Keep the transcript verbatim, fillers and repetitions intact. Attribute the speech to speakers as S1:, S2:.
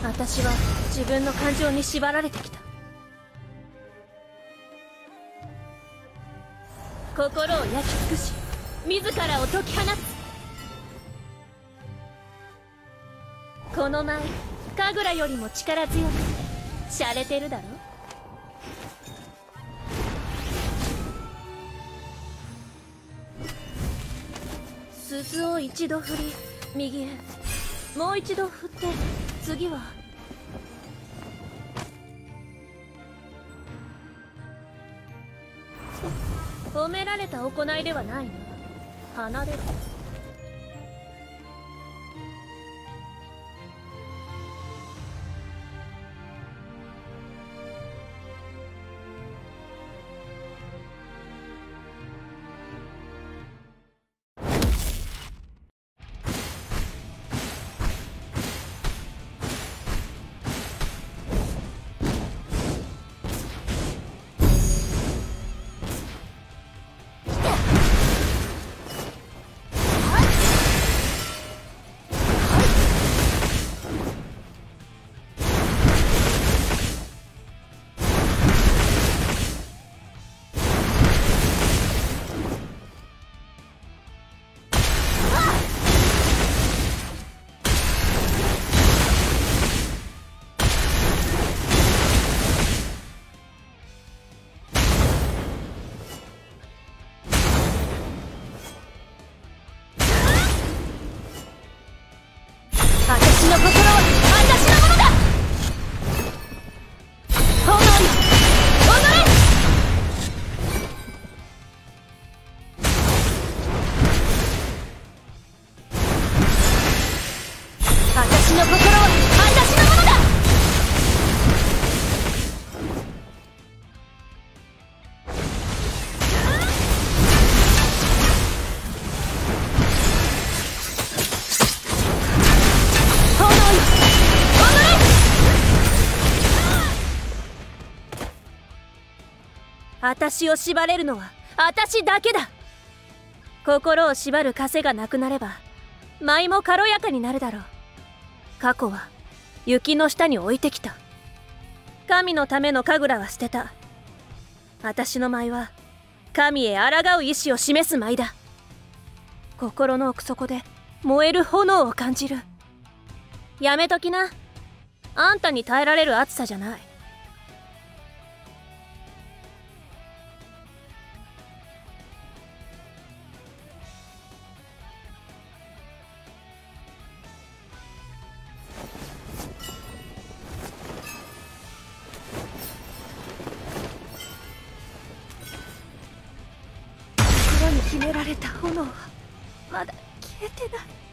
S1: 私は自分の感情に縛られてきた。心を焼き尽くし自らを解き放つ。この舞神楽よりも力強く洒落てるだろ。鈴を一度振り右へ、もう一度振って次は。褒められた行いではないな。離れろ。私を縛れるのは私だけだ。心を縛る枷がなくなれば舞も軽やかになるだろう。過去は雪の下に置いてきた。神のための神楽は捨てた。私の舞は神へ抗う意志を示す舞だ。心の奥底で燃える炎を感じる。やめときな。あんたに耐えられる熱さじゃない。心に秘められた炎はまだ消えてない。